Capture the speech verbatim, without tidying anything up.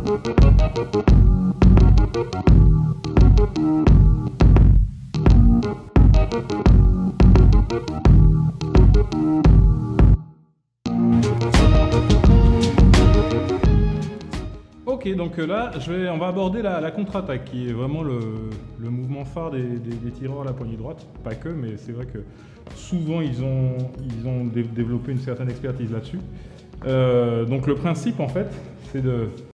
Ok, donc là, je vais, on va aborder la, la contre-attaque, qui est vraiment le, le mouvement phare des, des, des tireurs à la poignée droite. Pas que, mais c'est vrai que souvent ils ont, ils ont dé développé une certaine expertise là-dessus. Euh, donc le principe, en fait, c'est de